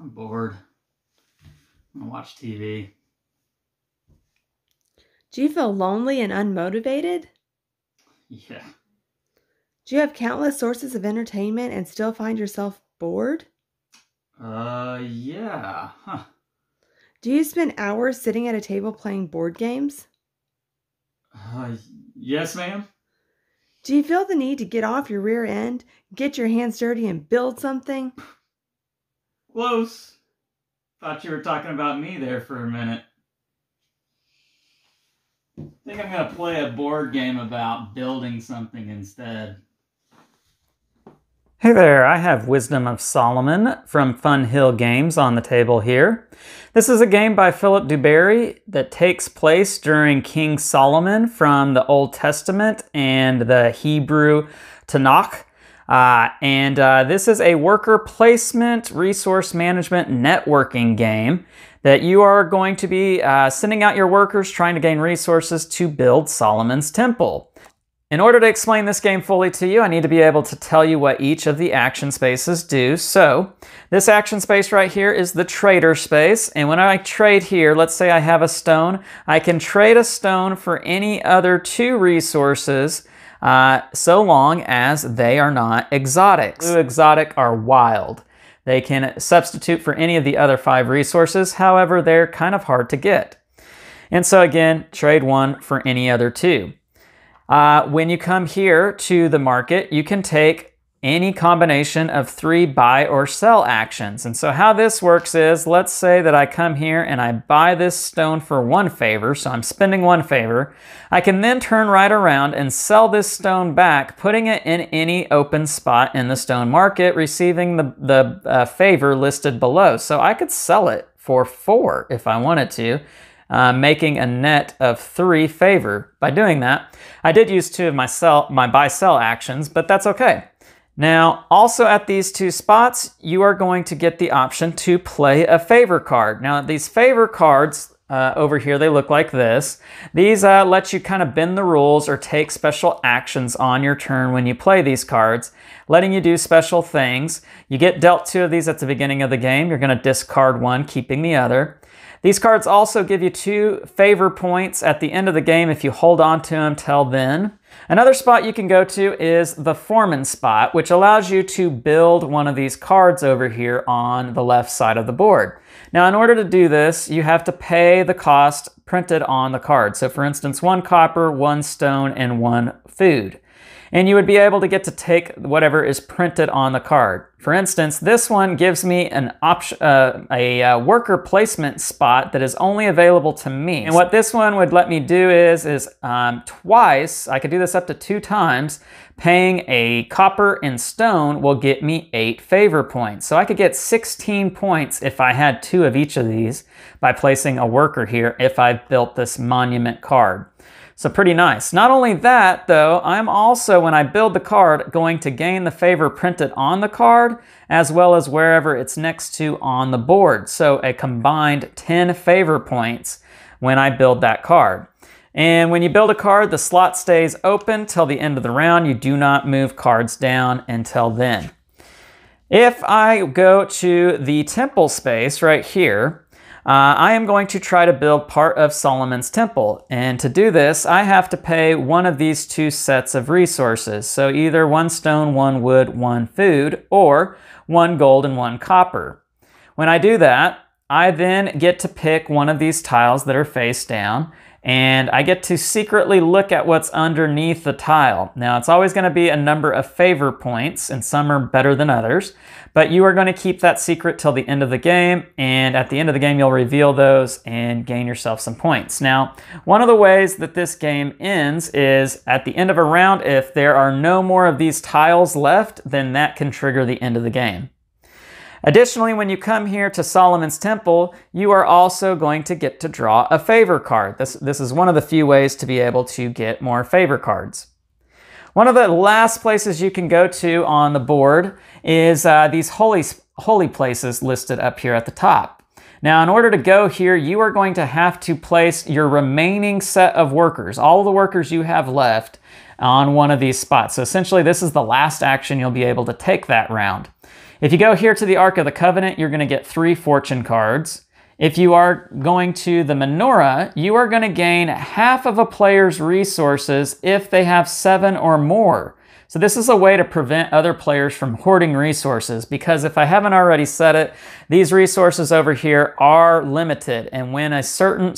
I'm bored. I'm gonna watch TV. Do you feel lonely and unmotivated? Yeah. Do you have countless sources of entertainment and still find yourself bored? Yeah. Huh. Do you spend hours sitting at a table playing board games? Uh, yes, ma'am? Do you feel the need to get off your rear end, get your hands dirty, and build something? Close. Thought you were talking about me there for a minute. I think I'm gonna play a board game about building something instead. Hey there, I have Wisdom of Solomon from Funhill Games on the table here. This is a game by Philip DuBarry that takes place during King Solomon from the Old Testament and the Hebrew Tanakh. This is a worker placement, resource management, networking game that you are going to be sending out your workers trying to gain resources to build Solomon's temple. In order to explain this game fully to you, I need to be able to tell you what each of the action spaces do. So, this action space right here is the trader space. And when I trade here, let's say I have a stone, I can trade a stone for any other 2 resources so long as they are not exotics. Blue exotic are wild. They can substitute for any of the other 5 resources. However, they're kind of hard to get. And so again, trade 1 for any other 2. When you come here to the market, you can take any combination of 3 buy or sell actions. And so how this works is, let's say that I come here and I buy this stone for 1 favor, so I'm spending 1 favor. I can then turn right around and sell this stone back, putting it in any open spot in the stone market, receiving the favor listed below. So I could sell it for 4 if I wanted to. Making a net of 3 favor. By doing that, I did use 2 of my buy-sell actions, but that's okay. Now, also at these 2 spots, you are going to get the option to play a favor card. Now, these favor cards over here, they look like this. These let you kind of bend the rules or take special actions on your turn when you play these cards, letting you do special things. You get dealt 2 of these at the beginning of the game. You're going to discard 1, keeping the other. These cards also give you 2 favor points at the end of the game if you hold on to them till then. Another spot you can go to is the foreman spot, which allows you to build one of these cards over here on the left side of the board. Now, in order to do this, you have to pay the cost printed on the card. So for instance, 1 copper, 1 stone, and 1 food. And you would be able to get to take whatever is printed on the card. For instance, this one gives me an option, a worker placement spot that is only available to me. And what this one would let me do is twice, I could do this up to 2 times, paying a copper and stone will get me 8 favor points. So I could get 16 points if I had 2 of each of these by placing a worker here if I built this monument card. So pretty nice. Not only that, though, I'm also, when I build the card, going to gain the favor printed on the card, as well as wherever it's next to on the board. So a combined 10 favor points when I build that card. And when you build a card, the slot stays open till the end of the round. You do not move cards down until then. If I go to the temple space right here, I am going to try to build part of Solomon's temple. And to do this, I have to pay one of these 2 sets of resources. So either 1 stone, 1 wood, 1 food, or 1 gold and 1 copper. When I do that, I then get to pick one of these tiles that are face down, and I get to secretly look at what's underneath the tile. Now, it's always going to be a number of favor points, and some are better than others, but you are going to keep that secret till the end of the game, and at the end of the game, you'll reveal those and gain yourself some points. Now, one of the ways that this game ends is at the end of a round, if there are no more of these tiles left, then that can trigger the end of the game. Additionally, when you come here to Solomon's Temple, you are also going to get to draw a favor card. This is one of the few ways to be able to get more favor cards. One of the last places you can go to on the board is these holy places listed up here at the top. Now, in order to go here, you are going to have to place your remaining set of workers, all the workers you have left, on one of these spots. So essentially, this is the last action you'll be able to take that round. If you go here to the Ark of the Covenant, you're going to get 3 fortune cards. If you are going to the menorah, you are going to gain half of a player's resources if they have 7 or more. So this is a way to prevent other players from hoarding resources, because if I haven't already said it, these resources over here are limited. And when a certain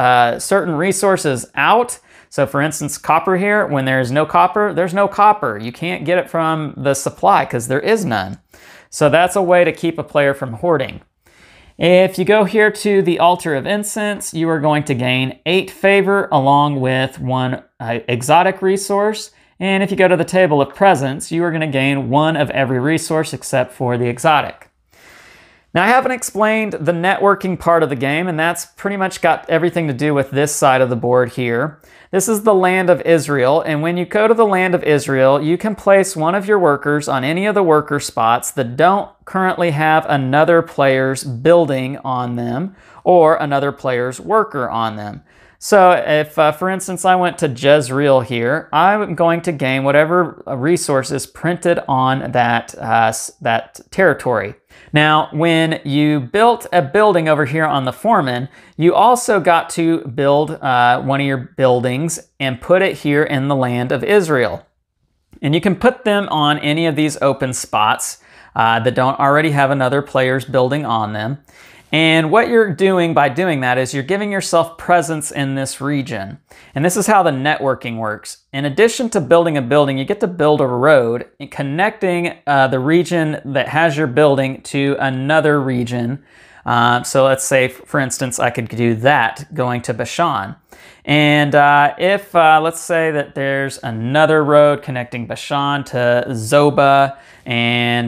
resource is out, so for instance, copper here, when there is no copper, there's no copper. You can't get it from the supply because there is none. So that's a way to keep a player from hoarding. If you go here to the altar of incense, you are going to gain 8 favor along with 1 exotic resource. And if you go to the table of presents, you are going to gain 1 of every resource except for the exotic. Now, I haven't explained the networking part of the game, and that's pretty much got everything to do with this side of the board here. This is the land of Israel, and when you go to the land of Israel, you can place one of your workers on any of the worker spots that don't currently have another player's building on them or another player's worker on them. So if, for instance, I went to Jezreel here, I'm going to gain whatever resources printed on that territory. Now, when you built a building over here on the foreman, you also got to build one of your buildings and put it here in the land of Israel. And you can put them on any of these open spots that don't already have another player's building on them. And what you're doing by doing that is you're giving yourself presence in this region. And this is how the networking works. In addition to building a building, you get to build a road connecting the region that has your building to another region. So let's say, for instance, I could do that going to Bashan. And if, let's say that there's another road connecting Bashan to Zobah and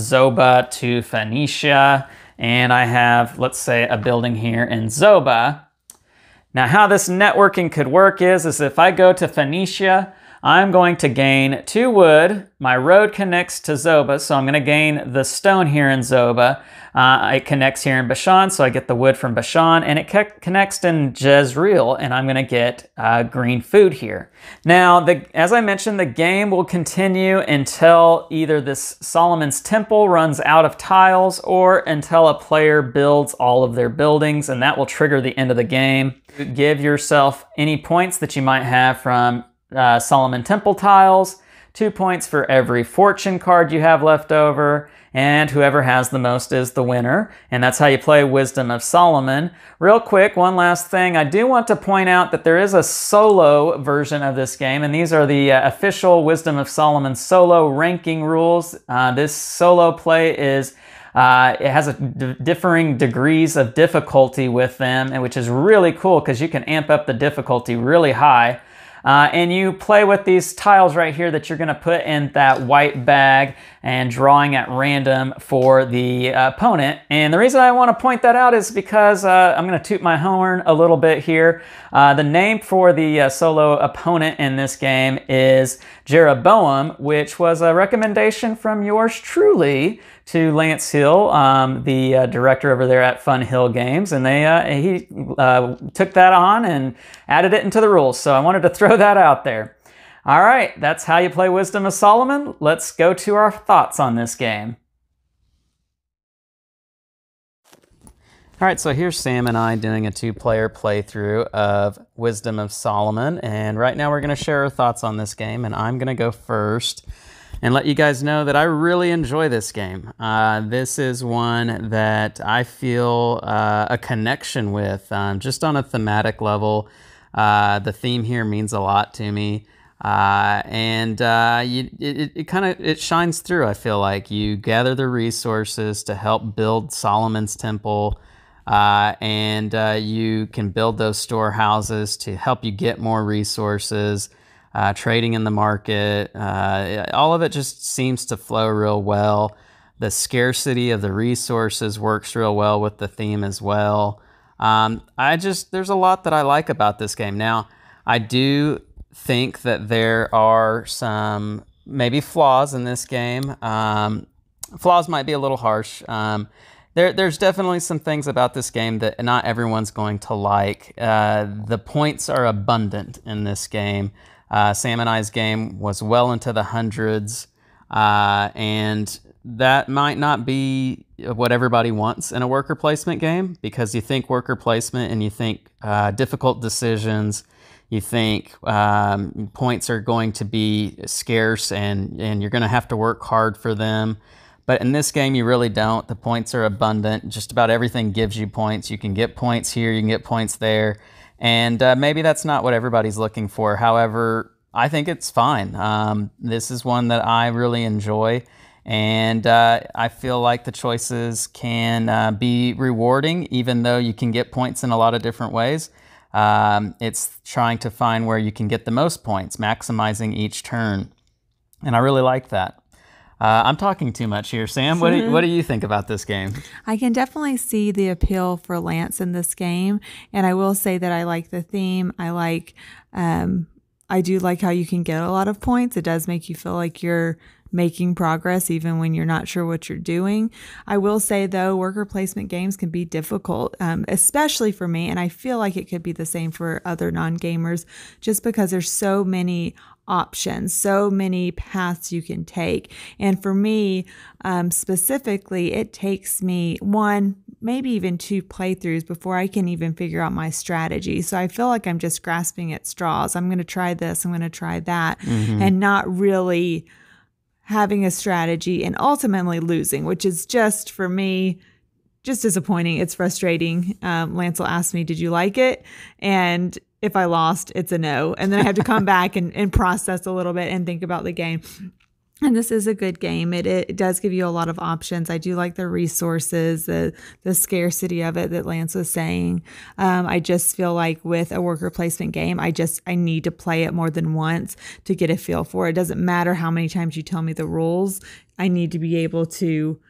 Zobah to Phoenicia, and I have, let's say, a building here in Zobah. Now, how this networking could work is if I go to Phoenicia, I'm going to gain 2 wood. My road connects to Zobah, so I'm going to gain the stone here in Zobah. It connects here in Bashan, so I get the wood from Bashan, and it connects in Jezreel, and I'm going to get green food here. Now, as I mentioned, the game will continue until either this Solomon's Temple runs out of tiles or until a player builds all of their buildings, and that will trigger the end of the game. Give yourself any points that you might have from Solomon Temple tiles, 2 points for every fortune card you have left over, and whoever has the most is the winner. And that's how you play Wisdom of Solomon. Real quick, one last thing. I do want to point out that there is a solo version of this game, and these are the official Wisdom of Solomon solo ranking rules. This solo play is it has differing degrees of difficulty with them, which is really cool because you can amp up the difficulty really high. And you play with these tiles right here that you're going to put in that white bag and drawing at random for the opponent. And the reason I want to point that out is because I'm going to toot my horn a little bit here. The name for the solo opponent in this game is Jeroboam, which was a recommendation from yours truly to Lance Hill, the director over there at Funhill Games, and he took that on and added it into the rules. So I wanted to throw that out there. All right, that's how you play Wisdom of Solomon. Let's go to our thoughts on this game. All right, so here's Sam and I doing a 2-player playthrough of Wisdom of Solomon, and right now we're going to share our thoughts on this game, and I'm going to go first and let you guys know that I really enjoy this game. This is one that I feel a connection with, just on a thematic level. The theme here means a lot to me, and it shines through. I feel like you gather the resources to help build Solomon's Temple, and you can build those storehouses to help you get more resources. Trading in the market, all of it just seems to flow real well. The scarcity of the resources works real well with the theme as well. There's a lot that I like about this game. Now, I do think that there are some maybe flaws in this game. Flaws might be a little harsh. There's definitely some things about this game that not everyone's going to like. The points are abundant in this game. Sam and I's game was well into the hundreds, and that might not be what everybody wants in a worker placement game, because you think worker placement and you think difficult decisions, you think points are going to be scarce and you're going to have to work hard for them. But in this game, you really don't. The points are abundant. Just about everything gives you points. You can get points here, you can get points there. And maybe that's not what everybody's looking for. However, I think it's fine. This is one that I really enjoy. And I feel like the choices can be rewarding, even though you can get points in a lot of different ways. It's trying to find where you can get the most points, maximizing each turn. And I really like that. I'm talking too much here. Sam, what do you think about this game? I can definitely see the appeal for Lance in this game. And I will say that I like the theme. I do like how you can get a lot of points. It does make you feel like you're making progress even when you're not sure what you're doing. I will say, though, worker placement games can be difficult, especially for me, and I feel like it could be the same for other non-gamers, just because there's so many options, so many paths you can take. And for me, specifically, it takes me one, maybe even two playthroughs before I can even figure out my strategy. So I feel like I'm just grasping at straws. I'm going to try this, I'm going to try that, and not really having a strategy and ultimately losing, which is just, for me, just disappointing. It's frustrating. Lance will ask me, did you like it? And if I lost, it's a no. And then I have to come back and process a little bit and think about the game. And this is a good game. It does give you a lot of options. I do like the resources, the scarcity of it that Lance was saying. I just feel like with a worker placement game, I need to play it more than once to get a feel for it. It doesn't matter how many times you tell me the rules. I need to be able to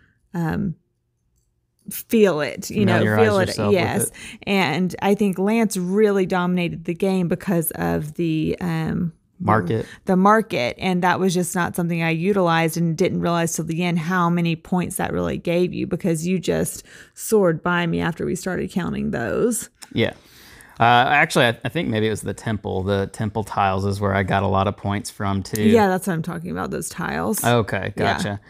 feel it, feel it. Yes. And I think Lance really dominated the game because of the market. And that was just not something I utilized and didn't realize till the end how many points that really gave you, because you just soared by me after we started counting those. Yeah. Actually, I think maybe it was the temple. The temple tiles is where I got a lot of points from too. Yeah, that's what I'm talking about, those tiles. Okay, gotcha.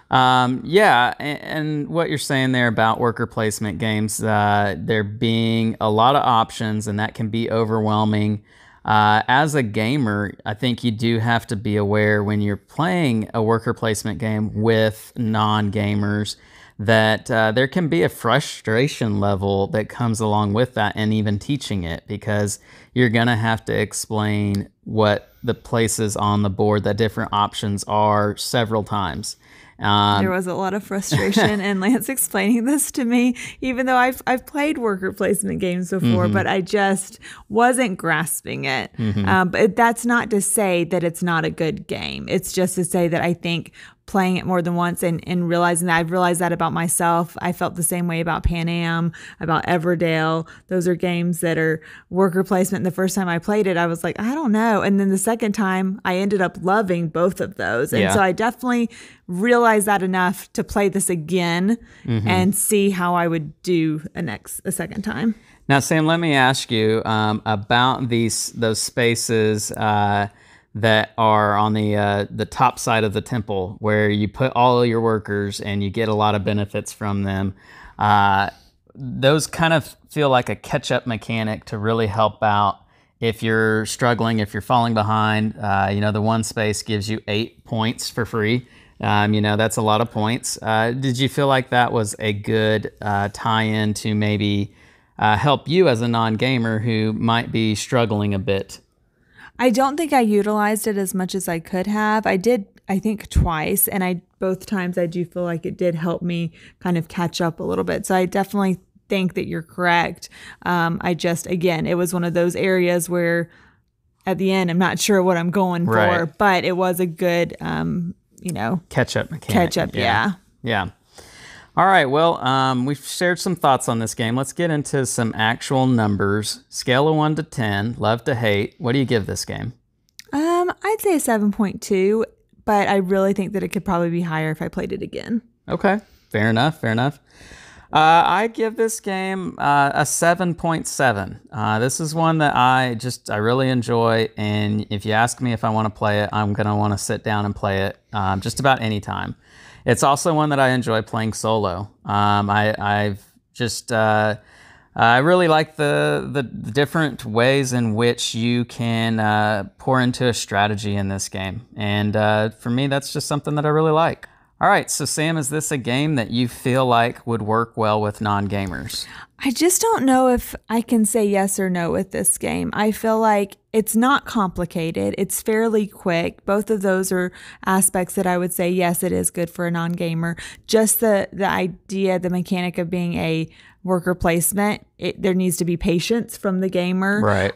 And what you're saying there about worker placement games, there being a lot of options, and that can be overwhelming. As a gamer, I think you do have to be aware when you're playing a worker placement game with non-gamers that there can be a frustration level that comes along with that, and even teaching it, because you're going to have to explain what the places on the board, the different options are, several times. There was a lot of frustration in Lance explaining this to me, even though I've played worker placement games before, but I just wasn't grasping it. But that's not to say that it's not a good game. It's just to say that I think playing it more than once and realizing that I've realized that about myself. I felt the same way about Pan Am, about Everdale. Those are games that are worker placement. And the first time I played it, I was like, I don't know. And then the second time, I ended up loving both of those. And so I definitely realized that enough to play this again and see how I would do a second time. Now, Sam, let me ask you about those spaces that are on the top side of the temple, where you put all of your workers and you get a lot of benefits from them. Those kind of feel like a catch-up mechanic to really help out if you're struggling, if you're falling behind. The one space gives you 8 points for free. That's a lot of points. Did you feel like that was a good tie-in to maybe help you as a non-gamer who might be struggling a bit? I don't think I utilized it as much as I could have. I did, I think, twice, and both times I do feel like it did help me kind of catch up a little bit. So I definitely think that you're correct. Again, it was one of those areas where at the end, I'm not sure what I'm going for, but it was a good, catch-up mechanic. Catch-up, yeah. All right, well, we've shared some thoughts on this game. Let's get into some actual numbers. Scale of 1 to 10, love to hate. What do you give this game? I'd say a 7.2, but I really think that it could probably be higher if I played it again. Okay, fair enough. I give this game a 7.7. This is one that I really enjoy, and if you ask me if I want to play it, I'm going to want to sit down and play it just about any time. It's also one that I enjoy playing solo. I really like the different ways in which you can pour into a strategy in this game. And for me, that's just something that I really like. All right, so Sam, is this a game that you feel like would work well with non-gamers? I just don't know if I can say yes or no with this game. I feel like it's not complicated. It's fairly quick. Both of those are aspects that I would say, yes, it is good for a non-gamer. Just the idea, the mechanic of being a worker placement, there needs to be patience from the gamer. Right.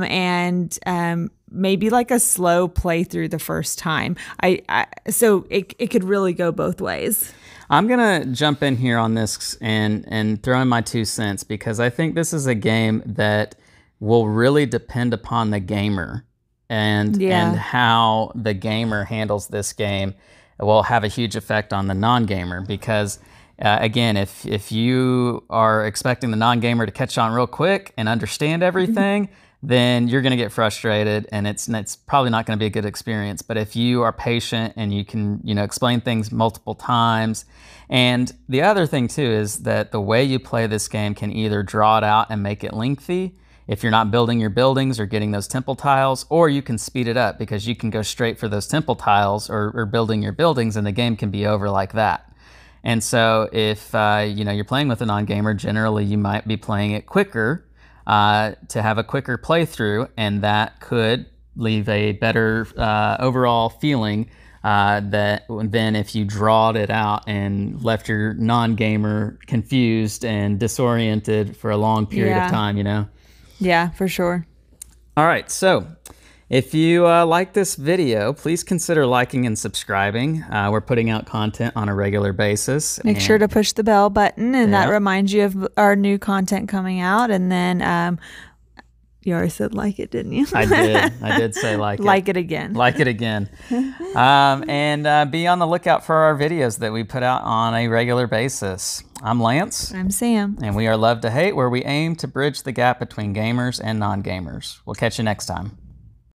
Maybe like a slow playthrough the first time. So it could really go both ways. I'm going to jump in here on this and throw in my 2 cents, because I think this is a game that will really depend upon the gamer and how the gamer handles this game will have a huge effect on the non-gamer, because again, if you are expecting the non-gamer to catch on real quick and understand everything, then you're going to get frustrated, and it's probably not going to be a good experience. But if you are patient and you can, explain things multiple times, and the other thing too is that the way you play this game can either draw it out and make it lengthy if you're not building your buildings or getting those temple tiles, or you can speed it up because you can go straight for those temple tiles or building your buildings, and the game can be over like that. And so if you're playing with a non-gamer, generally you might be playing it quicker to have a quicker playthrough, and that could leave a better overall feeling than if you drawed it out and left your non-gamer confused and disoriented for a long period of time, Yeah, for sure. All right, so if you like this video, please consider liking and subscribing. We're putting out content on a regular basis. Make sure to push the bell button, and that reminds you of our new content coming out. And then you already said like it, didn't you? I did. I did say like it. Like it again. Like it again. And be on the lookout for our videos that we put out on a regular basis. I'm Lance. I'm Sam. And we are Love to Hate, where we aim to bridge the gap between gamers and non-gamers. We'll catch you next time.